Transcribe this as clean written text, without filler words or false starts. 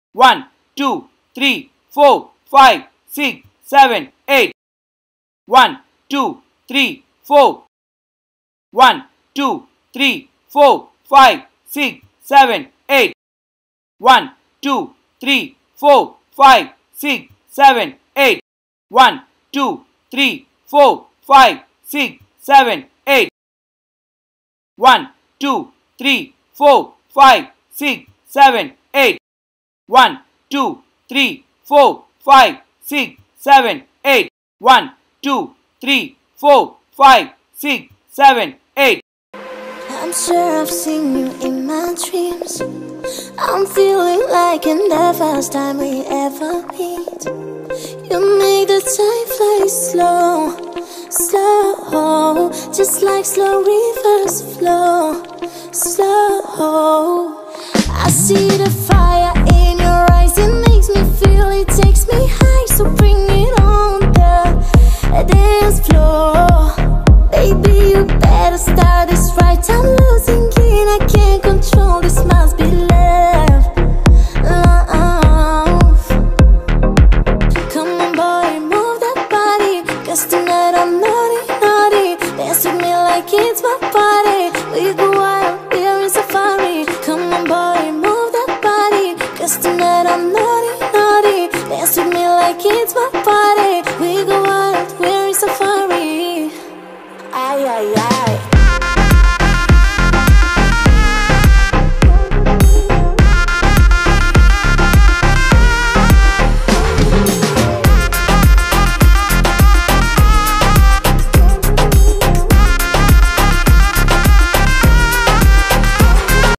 1, 2, 3, 4, 5, 6, 7, 8. 1, 2, 3, 4. 1, 2, 3, 4, 5, 6, 7, 8. 1, 2, 3, 4, 5, 6, 7, 8. 1, 2, 3, 4, 5, 6, 7, 8. 1, 2, 3, 4, 5, 6, 7, 8. 1, 2, 3, 4, 5, 6, 7, 8. 1, 2, 3, 4, 5, 6, 7, 8. I'm sure I've seen you in my dreams. I'm feeling like in the first time we ever meet. You make the time fly slow, slow, just like slow reverse flow, slow. I see the fire.